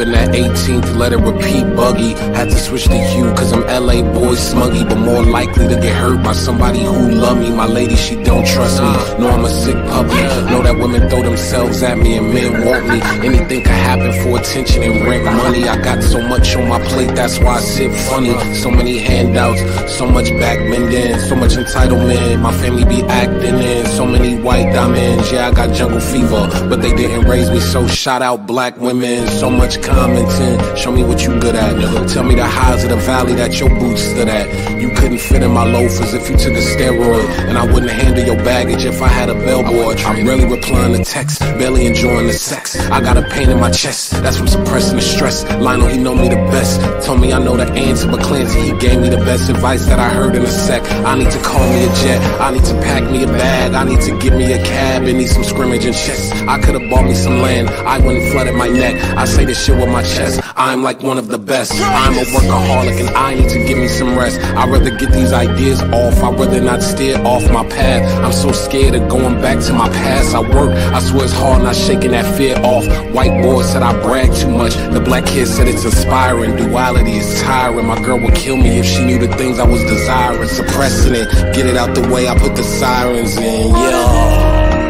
in that 18th, let it repeat buggy. Had to switch to you cause I'm LA boy smuggy, but more likely to get hurt by somebody who love me. My lady, she don't trust me. Know I'm a sick puppy. Know that women throw themselves at me and men want me. Anything could happen for attention and rent money. I got so much on my plate, that's why I sit funny. So many handouts, so much back bending, so much entitlement. My family be acting in so many white diamonds. Yeah, I got jungle fever, but they didn't raise me, so shout out black women. So much commenting, show me what you good at. Tell me the highs of the valley that your boots stood at. You couldn't fit in my loafers if you took a steroid, and I wouldn't handle your baggage if I had a bellboy. I'm really replying to texts, barely enjoying the sex. I got a pain in my chest, that's from suppressing the stress. Lionel, he know me the best. Told me I know the answer, but Clancy, he gave me the best advice that I heard in a sec. I need to call me a jet, I need to pack me a bag, I need to get me a cab and need some scrimmage and chess. I could've bought me some land, I wouldn't flooded my neck. I say this shit with my chest, I'm like one of the best. I'm a workaholic and I need to give me some rest. I'd rather get these ideas off, I'd rather not steer off my path. I'm so scared of going back to my past. I work, I swear it's hard not shaking that fear off. White boy said I brag too much, the black kid said it's inspiring. Duality is tiring, my girl would kill me if she knew the things I was desiring. Suppressing it, get it out the way, I put the sirens in, yeah.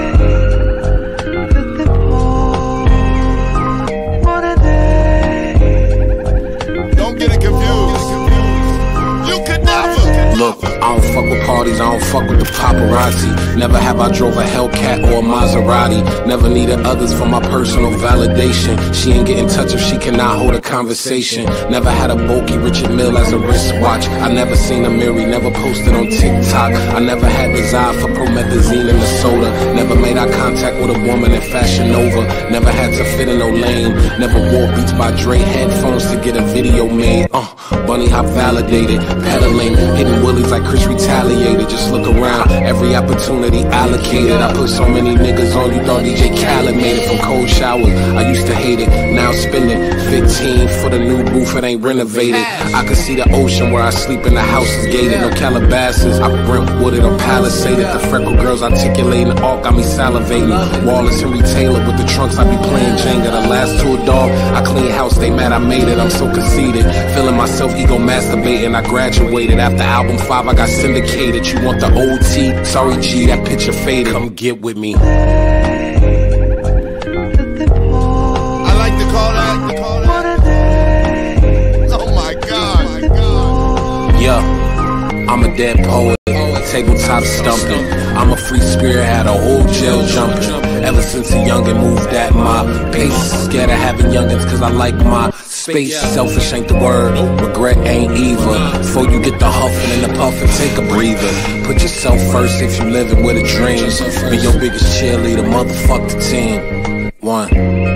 Look, I don't fuck with parties, I don't fuck with the paparazzi. Never have I drove a Hellcat or a Maserati. Never needed others for my personal validation. She ain't get in touch if she cannot hold a conversation. Never had a bulky Richard Mille as a wristwatch. I never seen a Mary, never posted on TikTok. I never had desire for promethazine in the soda. Never made eye contact with a woman in Fashion Nova. Never had to fit in no lane. Never wore Beats by Dre headphones to get a video made. Bunny hop validated, pedaling, hitting willies like Chris retaliated. Just look around, every opportunity allocated. I put so many niggas on, you thought DJ Khaled made it from cold showers. I used to hate it, now spending 15 for the new booth, it ain't renovated. I can see the ocean where I sleep and the house is gated. No Calabasas, I Brentwooded or Palisaded. The freckle girls articulating, all got me salivating. Wallace Henry Taylor with the trunks, I be playing Jenga. The last to a dog, I clean house, they mad I made it. I'm so conceited, feeling myself ego masturbating. I graduated after album 5, I got syndicated. You want the OT? Sorry G, that picture faded. Come get with me. I like to call that. Oh my God. Yeah, I'm a dead poet, tabletop stumping. I'm a free spirit, had a whole jail jumping. Ever since a youngin' moved at my pace. Scared of having youngins cause I like my space. Selfish ain't the word, regret ain't either. Before you get the huffing and the puffing, take a breather. Put yourself first if you living with a dream. Be your biggest cheerleader, motherfuck the team. One.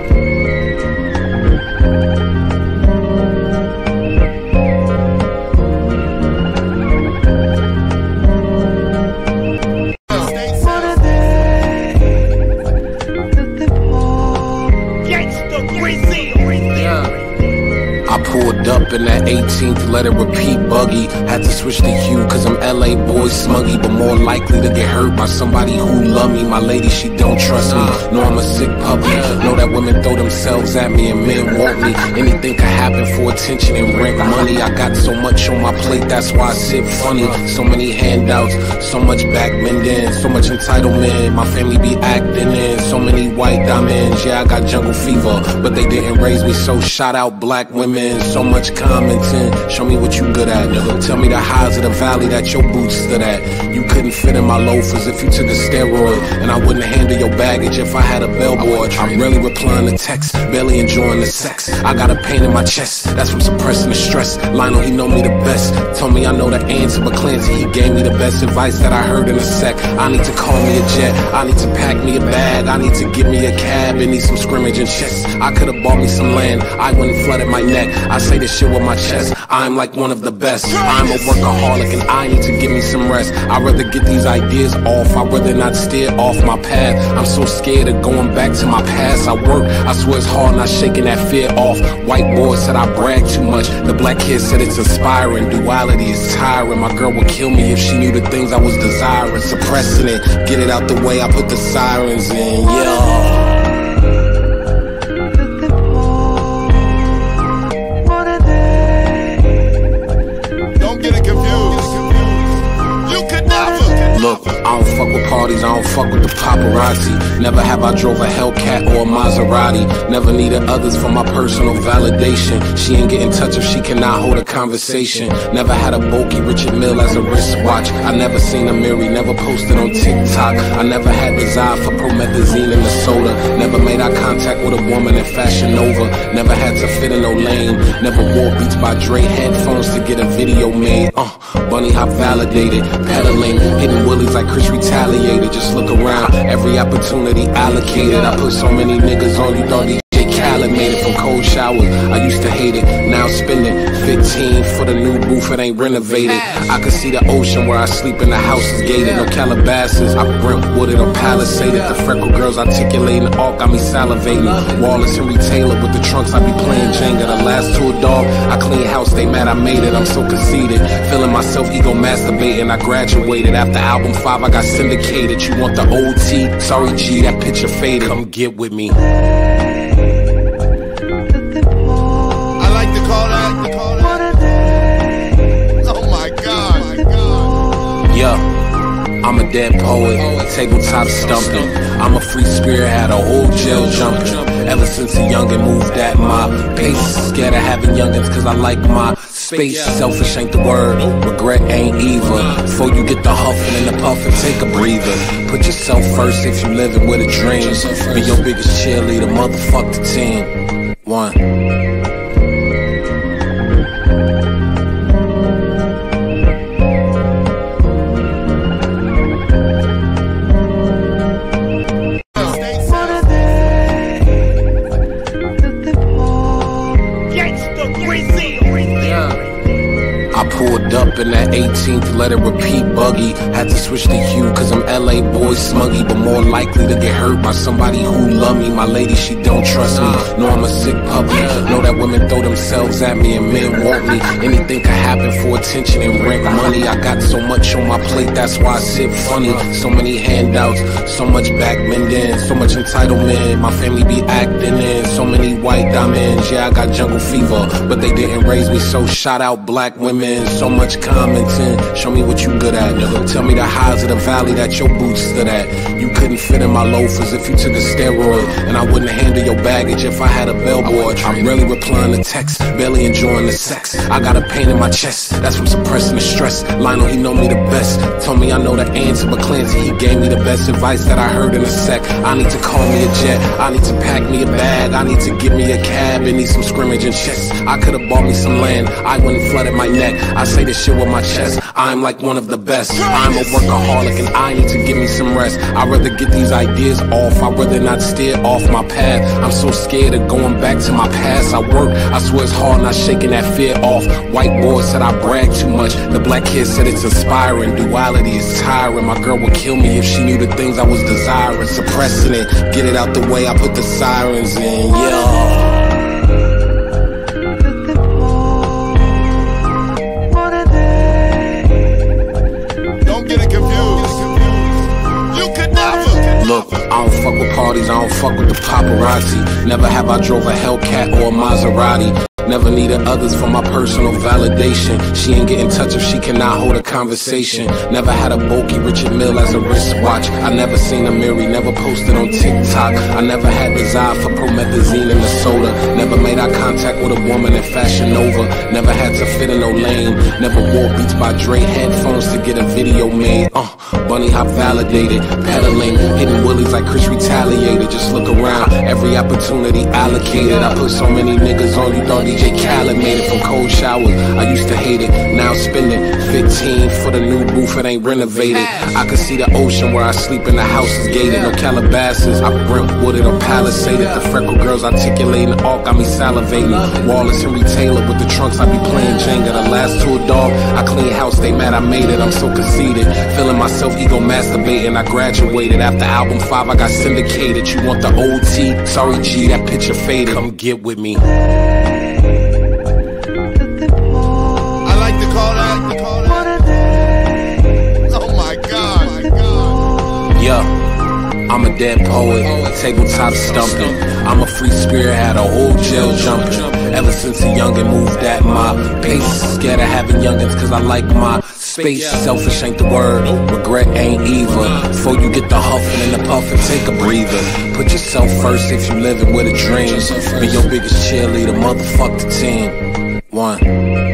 Pulled up in that 18th, let it repeat buggy. Had to switch to you cause I'm LA boy smuggy, but more likely to get hurt by somebody who love me. My lady, she don't trust me. Know I'm a sick puppy. Know that women throw themselves at me and men want me. Anything could happen for attention and rent money. I got so much on my plate, that's why I sit funny. So many handouts, so much back bending, so much entitlement. My family be acting in so many white diamonds. Yeah, I got jungle fever, but they didn't raise me, so shout out black women. So much commenting, show me what you good at. Tell me the highs of the valley that your boots stood at. You couldn't fit in my loafers if you took a steroid, and I wouldn't handle your baggage if I had a bellboy. I'm really replying to texts, barely enjoying the sex. I got a pain in my chest, that's from suppressing the stress. Lionel, he know me the best. Told me I know the answer, but Clancy, he gave me the best advice that I heard in a sec. I need to call me a jet, I need to pack me a bag, I need to get me a cab and need some scrimmage and chess. I could've bought me some land, I wouldn't flooded my neck. I say this shit with my chest, I'm like one of the best. I'm a workaholic and I need to give me some rest. I'd rather get these ideas off, I'd rather not steer off my path. I'm so scared of going back to my past. I work, I swear it's hard not shaking that fear off. White boy said I brag too much, the black kid said it's inspiring. Duality is tiring, my girl would kill me if she knew the things I was desiring. Suppressing it, get it out the way, I put the sirens in, yeah. I don't fuck with parties, I don't fuck with the paparazzi. Never have I drove a Hellcat or a Maserati. Never needed others for my personal validation. She ain't get in touch if she cannot hold a conversation. Never had a bulky Richard Mille as a wristwatch. I never seen a Mary, never posted on TikTok. I never had desire for promethazine in the soda. Never made eye contact with a woman in Fashion Nova. Never had to fit in no lane. Never wore Beats by Dre headphones to get a video made. Bunny hop validated, pedaling, hitting willies like Chris retaliated. Just look around, every opportunity allocated. I put so many niggas on, you thought DJ Khaled made it from cold showers. I used to hate it, now spending 15 for the new booth, it ain't renovated. I could see the ocean where I sleep and the house is gated. No Calabasas, I Brentwooded or Palisaded. The freckle girls articulating the arc got me salivating. Wallace and Taylor with the trunks, I be playing Jenga. The last tour dog, I clean house, they mad I made it. I'm so conceited, feeling myself ego masturbating. I graduated, after album 5 I got syndicated. You want the OT? Sorry G, that picture faded. Come get with me. I'm a dead poet, tabletop stumping. I'm a free spirit, had a whole jail jumping. Ever since a youngin' moved at my pace. Scared of having youngins cause I like my space. Selfish ain't the word, regret ain't either. Before you get the huffing and the puffing, take a breather. Put yourself first if you living with a dream. Be your biggest cheerleader, motherfuck the team. One. I pulled up in that 18th, let it repeat buggy. Had to switch the hue cause I'm LA boy smuggy, but more likely to get hurt by somebody who love me. My lady, she don't trust me. Know I'm a sick puppy. Know that women throw themselves at me and men want me. Anything can happen for attention and rent money. I got so much on my plate, that's why I sit funny. So many handouts, so much backbending, so much entitlement. My family be acting in so many white diamonds. Yeah, I got jungle fever, but they didn't raise me, so shout out black women. So much commenting, show me what you good at. Tell me the highs of the valley that your boots stood at. You couldn't fit in my loafers if you took a steroid, and I wouldn't handle your baggage if I had a bellboy. I'm really replying to texts, barely enjoying the sex. I got a pain in my chest, that's from suppressing the stress. Lionel, he know me the best, told me I know the answer, but Clancy, he gave me the best advice that I heard in a sec. I need to call me a jet, I need to pack me a bag, I need to get me a cab and need some scrimmage and chess. I could've bought me some land, I wouldn't flooded my neck. I say this shit with my chest, I'm like one of the best. I'm a workaholic and I need to give me some rest. I'd rather get these ideas off, I'd rather not steer off my path. I'm so scared of going back to my past. I work, I swear it's hard not shaking that fear off. White boy said I brag too much, the black kid said it's inspiring. Duality is tiring, my girl would kill me if she knew the things I was desiring. Suppressing it, get it out the way, I put the sirens in, yeah. Look, I don't fuck with parties, I don't fuck with the paparazzi. Never have I drove a Hellcat or a Maserati. Never needed others for my personal validation. She ain't get in touch if she cannot hold a conversation. Never had a bulky Richard Mille as a wristwatch. I never seen a Mary, never posted on TikTok. I never had desire for promethazine in the soda. Never made eye contact with a woman in Fashion Nova. Never had to fit in no lane. Never wore Beats by Dre headphones to get a video made. Bunny hop validated, pedaling, hitting willies like Chris retaliated. Just look around, every opportunity allocated. I put so many niggas on, you thought DJ Khaled made it from cold showers. I used to hate it, now spending 15 for the new booth, it ain't renovated. I could see the ocean where I sleep and the house is gated. No Calabasas, I Brentwooded or Palisaded. The freckle girls articulating the arc got me salivating. Wallace and Taylor with the trunks, I be playing Jenga. The last tour dog, I clean house, they mad I made it. I'm so conceited, feeling myself ego masturbating. I graduated, after album 5 I got syndicated. You want the OT? Sorry G, that picture faded. Come get with me. I'm a dead poet, tabletop stumping. I'm a free spirit, had a whole jail jumping. Ever since a youngin' moved at my pace. Scared of having youngins cause I like my space. space. Selfish ain't the word, regret ain't either. Before you get the huffing and the puffing, take a breather. Put yourself first if you living with a dream. Be your biggest cheerleader, motherfuck the team. One.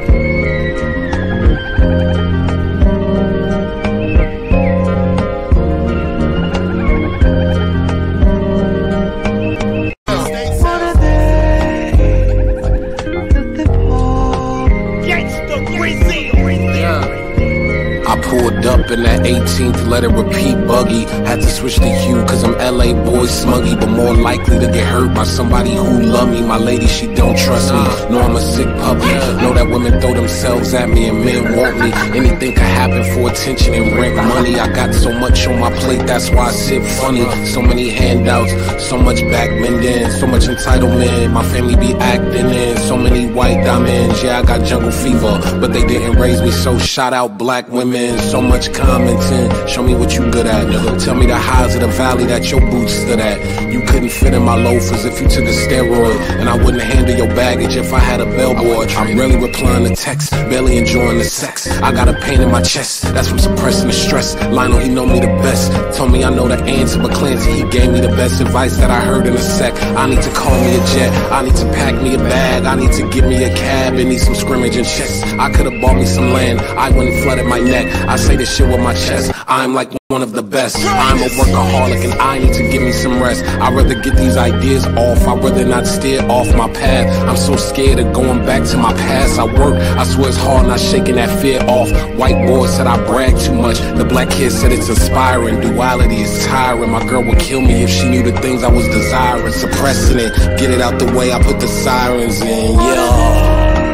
I pulled up in that 18th, let it repeat buggy. Had to switch to you, cause I'm LA boy smuggy, but more likely to get hurt by somebody who love me. My lady, she don't trust me. Know I'm a sick puppy. Know that women throw themselves at me and men want me. Anything could happen for attention and rent money. I got so much on my plate, that's why I sit funny. So many handouts, so much back bending, so much entitlement. My family be acting in so many white diamonds. Yeah, I got jungle fever, but they didn't raise me, so shout out black women. So much commenting, show me what you good at. Tell me the highs of the valley that your boots stood at. You couldn't fit in my loafers if you took a steroid, and I wouldn't handle your baggage if I had a bellboy. I'm really replying to texts, barely enjoying the sex. I got a pain in my chest, that's from suppressing the stress. Lionel, he know me the best, told me I know the answer, but Clancy, he gave me the best advice that I heard in a sec. I need to call me a jet, I need to pack me a bag, I need to get me a cab, and need some scrimmage and chess. I could've bought me some land, I wouldn't flooded my neck. I say this shit with my chest, I'm like one of the best. I'm a workaholic and I need to give me some rest. I'd rather get these ideas off, I'd rather not steer off my path. I'm so scared of going back to my past. I work, I swear it's hard not shaking that fear off. White boy said I brag too much, the black kid said it's inspiring. Duality is tiring, my girl would kill me if she knew the things I was desiring. Suppressing it, get it out the way, I put the sirens in, yeah.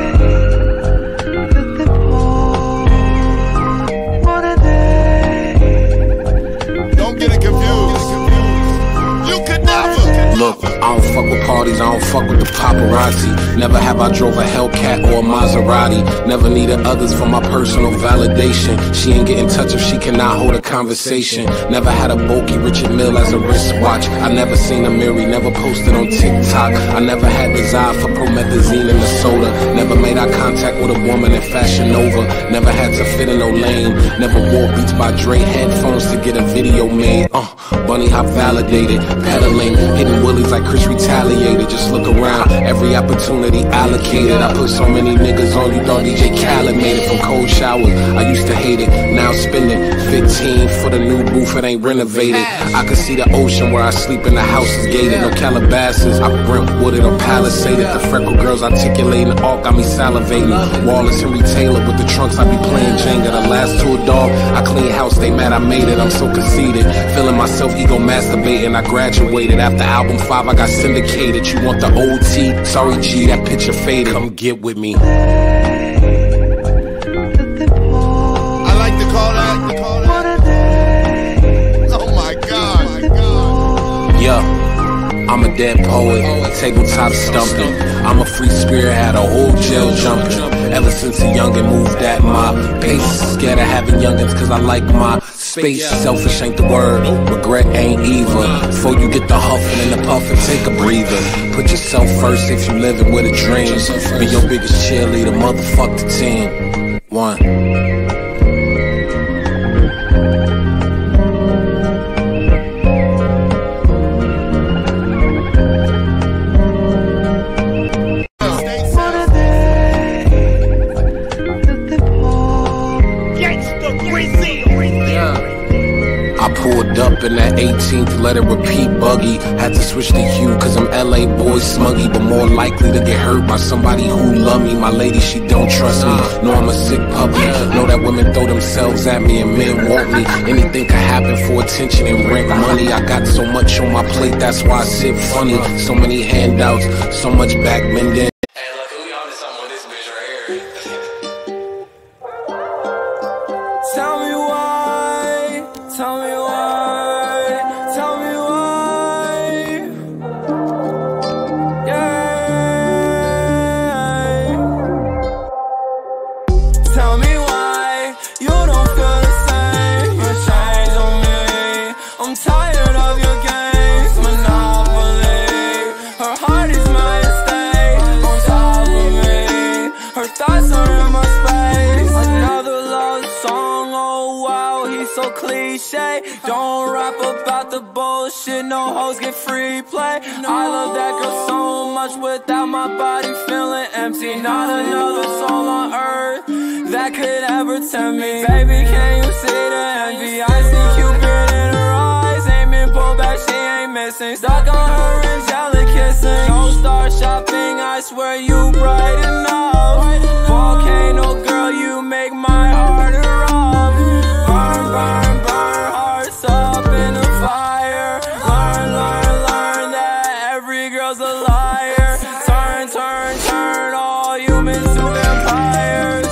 Look, I don't fuck with parties, I don't fuck with the paparazzi. Never have I drove a Hellcat or a Maserati. Never needed others for my personal validation. She ain't get in touch if she cannot hold a conversation. Never had a bulky Richard Mille as a wristwatch. I never seen a Mary, never posted on TikTok. I never had desire for promethazine in the soda. Never made eye contact with a woman in Fashion Nova. Never had to fit in no lane. Never wore Beats by Dre headphones to get a video made. Bunny hop validated, pedaling, hitting willies like Chris retaliated. Just look around, every opportunity allocated. I put so many niggas on, you thought DJ Khaled made it from cold showers. I used to hate it, now spending 15 for the new booth, it ain't renovated. I can see the ocean where I sleep and the house is gated. No Calabasas, I Brentwooded or Palisaded. The freckle girls articulating, all got me salivating. Wallace Henry Taylor with the trunks, I be playing Jenga. The last to a dog, I clean house, they mad I made it. I'm so conceited, feeling myself ego masturbating. I graduated after album 5, I got syndicated. You want the OT? Sorry G, that picture faded. Come get with me. I like to call that. Oh my God. Yeah, I'm a dead poet, tabletop stumping. I'm a free spirit, had a whole jail jumping. Ever since a youngin' moved at my pace. Scared of having youngins cause I like my space. Selfish ain't the word, regret ain't either. Before you get the huffing and the puffing, take a breather. Put yourself first if you living with a dream. Be your biggest cheerleader, motherfuck the team. One. I pulled up in that 18th, let it repeat buggy. Had to switch to you, cause I'm LA boy smuggy, but more likely to get hurt by somebody who love me. My lady, she don't trust me. Know I'm a sick puppy. Know that women throw themselves at me and men want me. Anything could happen for attention and rent money. I got so much on my plate, that's why I sit funny. So many handouts, so much back bending. Hey, look, we on to something with this bitch right here. Tell me why, tell me why, tell me why, yeah. Tell me why you don't feel the same. You change on me. I'm tired of your games, monopoly. Her heart is my estate. be so cliche. Don't rap about the bullshit, no hoes get free play. I love that girl so much, without my body feeling empty. Not another soul on earth that could ever tempt me. Baby, can you see the envy? I see Cupid in her eyes, ain't been pulled back, she ain't missing. Stuck on her angelic kissing. Don't start shopping, I swear you bright enough. Volcano girl, you make my heart erupt. Burn, burn, burn, hearts up in the fire. Learn, learn, learn that every girl's a liar. Turn, turn, turn all humans to vampires.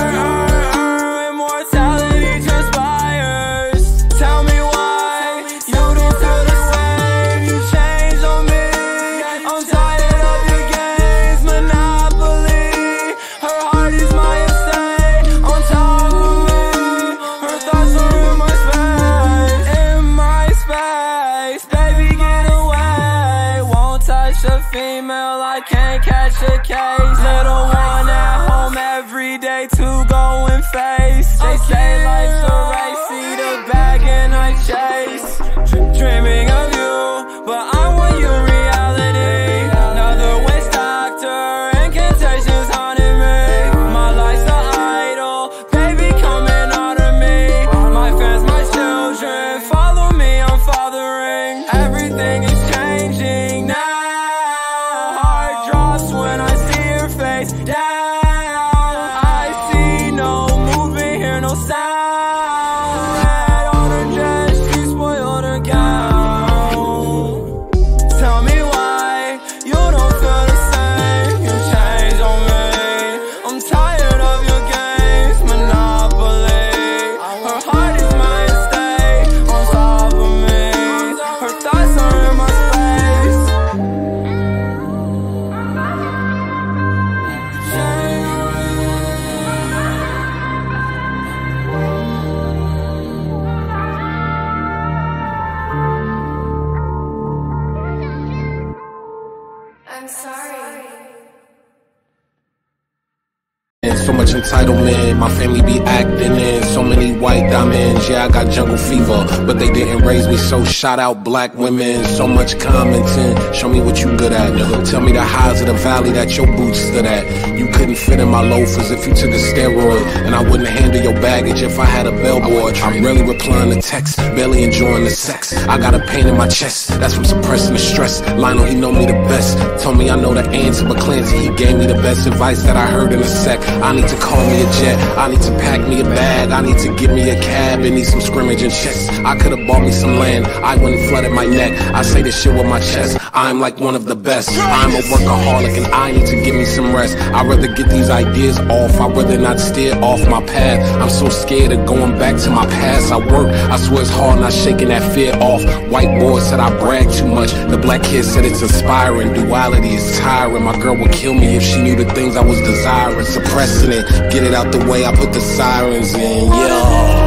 Immortality transpires. Tell me why you don't feel the same. You changed on me. I'm tired of your games, Monopoly. Her heart is my estate, on top of me. Her thoughts are in my space, in my space. Baby, get away. Won't touch a female, I can't catch a case. Little one at home every day to go and face. They say life's a race, see the bag and I chase. Dreaming of you, but I want your reality. Another waste doctor, incantations haunting me. My life's an idol, baby coming out of me. My fans, my children, follow me, I'm fathering. Everything is changing now. Heart drops when I see your face down. I see no movement, hear no sound. Red on her dress, she spoiled her gown. Tell me why you don't feel the same. You changed on me. I'm tired of your games, Monopoly. Her heart is my estate, on top of me. Her thoughts are in my space. I'm sorry. And so much entitlement, my family be acting in so many white diamonds. Yeah, I got jungle fever, but they didn't raise me, so shout out black women. So much commenting, show me what you good at. Tell me the highs of the valley that your boots stood at. You couldn't fit in my loafers if you took a steroid, and I wouldn't handle your baggage if I had a bellboy. I'm rarely replying to texts, barely enjoying the sex. I got a pain in my chest, that's from suppressing the stress. Lionel, he know me the best, told me I know the answer, but Clancy, he gave me the best advice that I heard in a sec. I need to call me a jet, I need to pack me a bag, I need to get me a cab and need some scrimmage and chess. I could've bought me some land, I wouldn't flooded my neck. I say this shit with my chest, I'm like one of the best. I'm a workaholic and I need to give me some rest. I'd rather get these ideas off, I'd rather not steer off my path. I'm so scared of going back to my past. I work, I swear it's hard not shaking that fear off. White boy said I brag too much, the black kid said it's inspiring. Duality is tiring, my girl would kill me if she knew the things I was desiring. Suppressing it, get it out the way, I put the sirens in, yeah.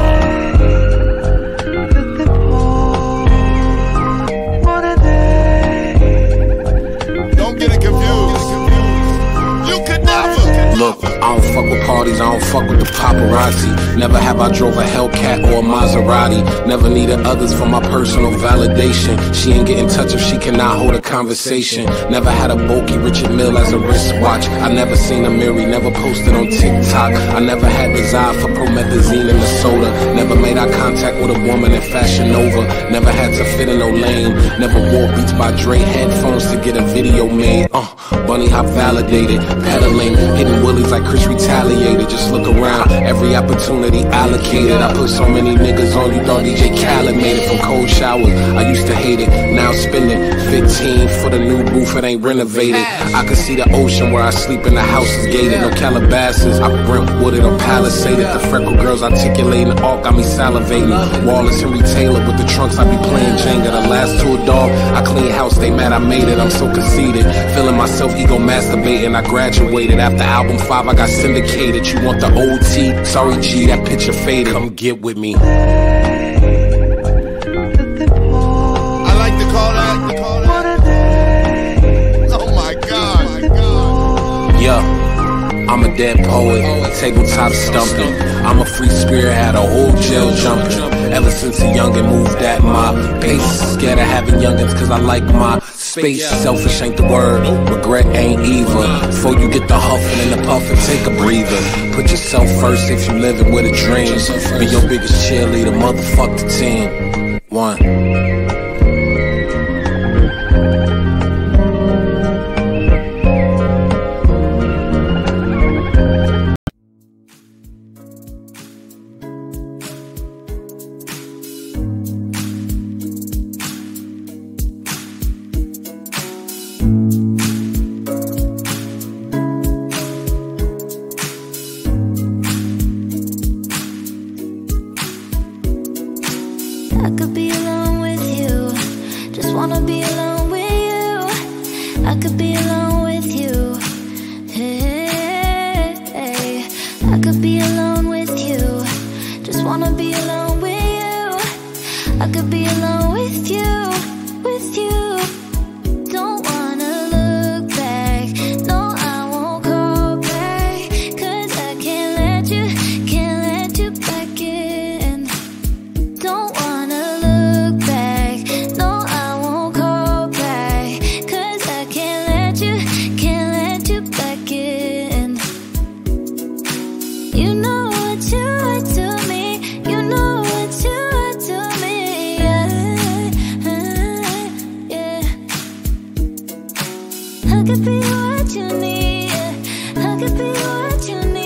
Look, I don't fuck with parties, I don't fuck with the paparazzi. Never have I drove a Hellcat or a Maserati. Never needed others for my personal validation. She ain't get in touch if she cannot hold a conversation. Never had a bulky Richard Mille as a wristwatch. I never seen a Mary, never posted on TikTok. I never had desire for promethazine in the soda. Never made eye contact with a woman in Fashion Nova. Never had to fit in no lane. Never wore Beats by Dre headphones to get a video made. Bunny hop validated, pedaling, hitting willies like Chris retaliated. Just look around, every opportunity allocated. I put so many niggas on, you thought DJ Khaled made it. From cold showers, I used to hate it. Now spending 15 for the new booth, it ain't renovated. I can see the ocean where I sleep and the house is gated. No Calabasas, I Brentwooded or Palisaded. The freckle girls articulating, all got me salivating. Wallace Henry Taylor with the trunks, I be playing Jenga. The last tour dog, I clean house, they mad I made it. I'm so conceited, feeling myself ego masturbating. I graduated after album 5, I got syndicated. You want the OT? Sorry G, that picture faded. Come get with me. I like to call that. Oh my God. Yeah. I'm a dead poet, tabletop stumping. I'm a free spirit, had a whole jail jumping. Ever since a youngin' moved at my pace. Scared of having youngins cause I like my space. Selfish ain't the word, regret ain't either. Before you get the huffing and the puffing, take a breather. Put yourself first if you living with a dream. Be your biggest cheerleader, motherfuck the team. One. I could be alone with you, just wanna be alone with you. I could be alone with you, hey, hey. I could be alone with you, just wanna be alone with you. I could be alone with you, with you. Don't wanna look back, no I won't call back, cause I can't let you back in. Don't wanna look back, no I won't call back, cause I can't let you back in. You know what you are to me, you know what you are to me, yeah. I could be what you need, I could be what you need.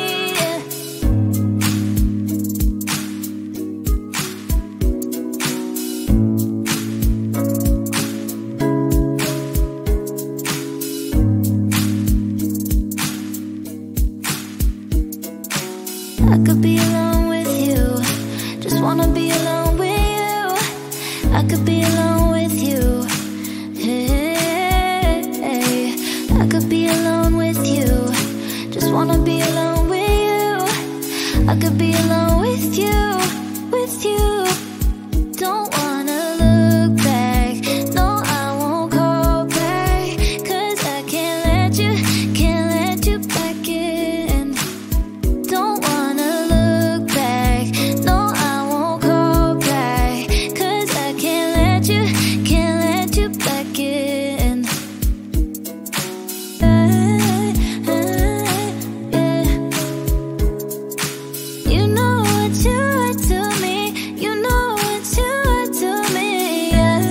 I could be alone with you, just wanna be alone with you. I could be alone with you, hey, hey. I could be alone with you, just wanna be alone with you. I could be alone with you, with you. Don't wanna look back, no I won't call back, cause I can't let you back in. Don't wanna look back, no I won't call back, cause I can't let you back in. You know what you are to me, you know what you are to me,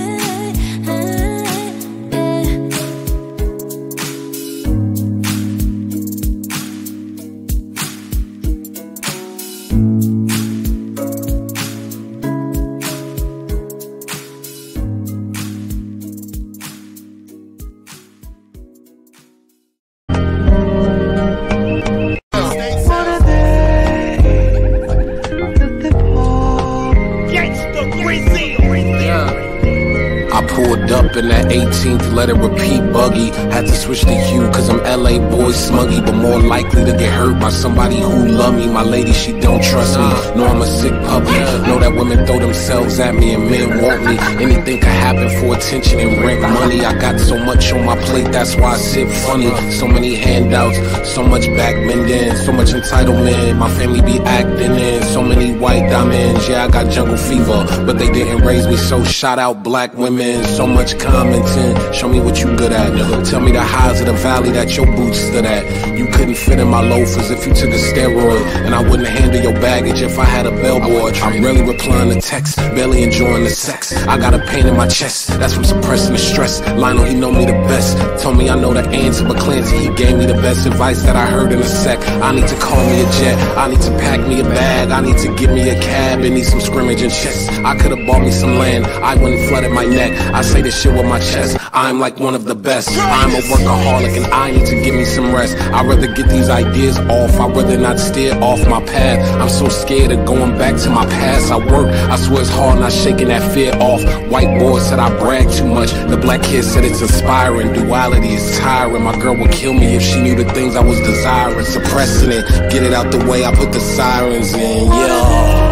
I pulled up in that 18th, let it repeat buggy. Had to switch to hue cause I'm LA boy smuggy, but more likely to get hurt by somebody who love me. My lady, she don't trust me. Know I'm a sick puppy. Know that women throw themselves at me and men want me. Anything could happen for attention and rent money. I got so much on my plate, that's why I sit funny. So many handouts, so much back bending, so much entitlement. My family be acting in so many white diamonds. Yeah, I got jungle fever, but they didn't raise me, so shout out black women. So much commenting, show me what you good at. Tell me the highs of the valley that your boots stood at. You couldn't fit in my loafers if you took a steroid, and I wouldn't handle your baggage if I had a bellboy. I'm really replying to texts, barely enjoying the sex. I got a pain in my chest, that's from suppressing the stress. Lionel, he know me the best, told me I know the answer, but Clancy, he gave me the best advice that I heard in a sec. I need to call me a jet, I need to pack me a bag, I need to get me a cab and need some scrimmage and chess. I could've bought me some land, I wouldn't flood in my neck. I say this shit with my chest, I'm like one of the best. I'm a workaholic and I need to give me some rest. I'd rather get these ideas off, I'd rather not steer off my path. I'm so scared of going back to my past. I work, I swear it's hard not shaking that fear off. White boy said I brag too much, the black kid said it's inspiring. Duality is tiring, my girl would kill me if she knew the things I was desiring. Suppressing it, get it out the way, I put the sirens in, yeah.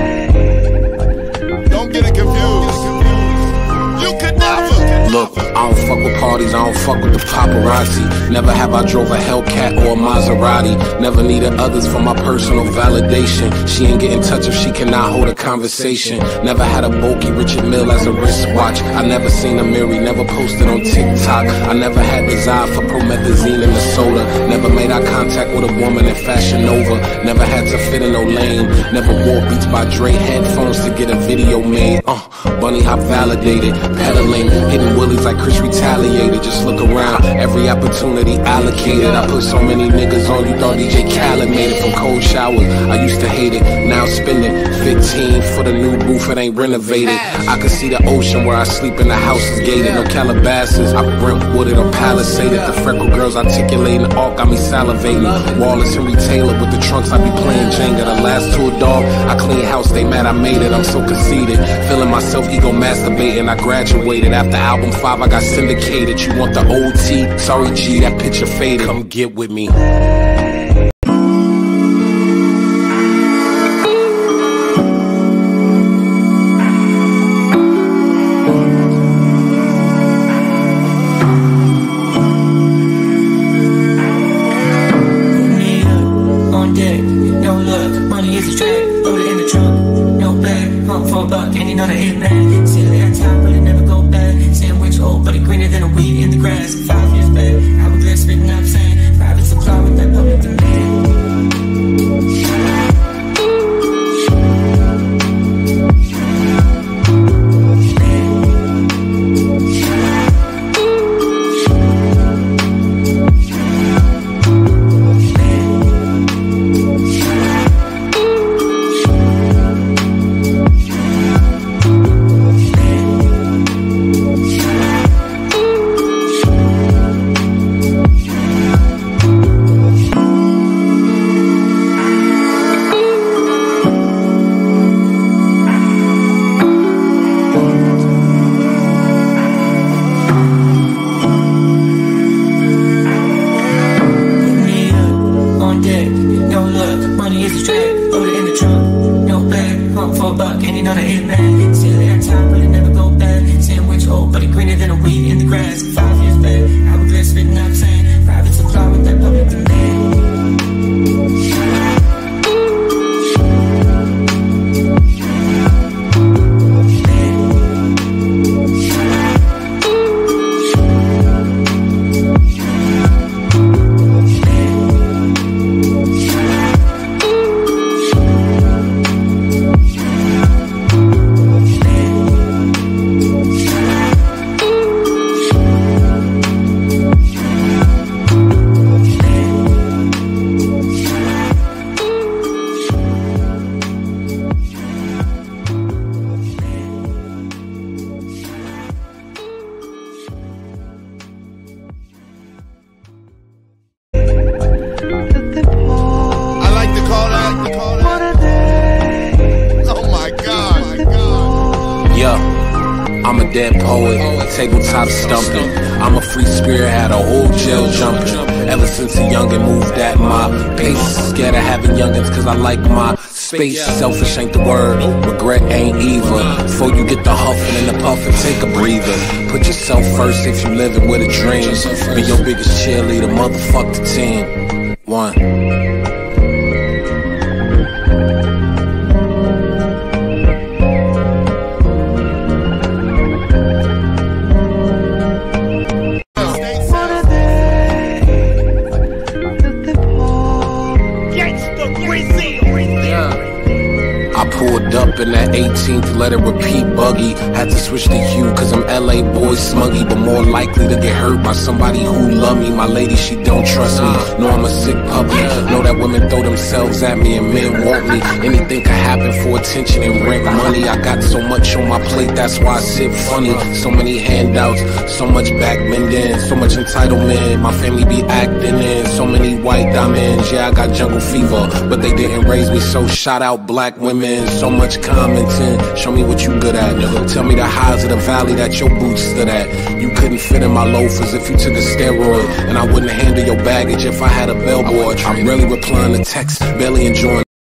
Look, I don't Have I drove a Hellcat or a Maserati? Never needed others for my personal validation. She ain't get in touch if she cannot hold a conversation. Never had a bulky Richard Mille as a wristwatch. I never seen a Miri, never posted on TikTok. I never had desire for promethazine in the soda. Never made eye contact with a woman in Fashion Nova. Never had to fit in no lane. Never wore Beats by Dre headphones to get a video made. Bunny hop validated, pedaling, hitting willies like Chris retaliated. Just look around, every opportunity allocated. I put so many niggas on, you thought DJ Khaled made it. From cold showers, I used to hate it. Now spending 15 for the new roof, it ain't renovated. I could see the ocean where I sleep and the house is gated. No Calabasas, I Brentwooded or Palisaded. The freckled girls articulating, all got me salivating. Wallace and Taylor with the trunks, I be playing Jenga. The last tour, dog, I clean house, they mad I made it. I'm so conceited, feeling myself ego masturbating. I graduated after album 5, I got syndicated. You want the OT? Sorry G, that picture faded. Come get with me. Dead poet, tabletop stumping. I'm a free spirit, had a whole jail jumping. Ever since a youngin' moved at my pace. Scared of having youngins cause I like my space. Selfish ain't the word, regret ain't either. Before you get the huffing and the puffing, take a breather. Put yourself first if you living with a dream. Be your biggest cheerleader, motherfuck the team. One. Pulled up in that 18th, let it repeat buggy. Had to switch the hue cause I'm LA boy smuggy, but more likely to get hurt by somebody who love me. My lady, she don't trust me. Know I'm a sick puppy. Know that women throw themselves at me and men want me. Anything can happen for attention and rent money. I got so much on my plate, that's why I sit funny. So many handouts, so much backbending, so much entitlement. My family be acting in so many white diamonds. Yeah, I got jungle fever, but they didn't raise me, so shout out black women. So much commenting, show me what you good at. Tell me the highs of the valley that your boots stood at. You couldn't fit in my loafers if you took a steroid, and I wouldn't handle your baggage if I had a bellboy. I'm rarely replying to texts, barely enjoying